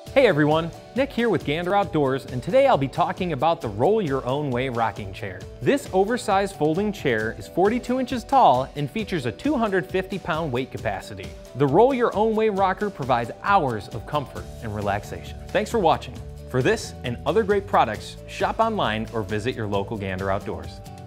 Hey everyone, Nick here with Gander Outdoors, and today I'll be talking about the Roll Your Own Way rocking chair. This oversized folding chair is 42 inches tall and features a 250-pound weight capacity. The Roll Your Own Way rocker provides hours of comfort and relaxation. Thanks for watching. For this and other great products, shop online or visit your local Gander Outdoors.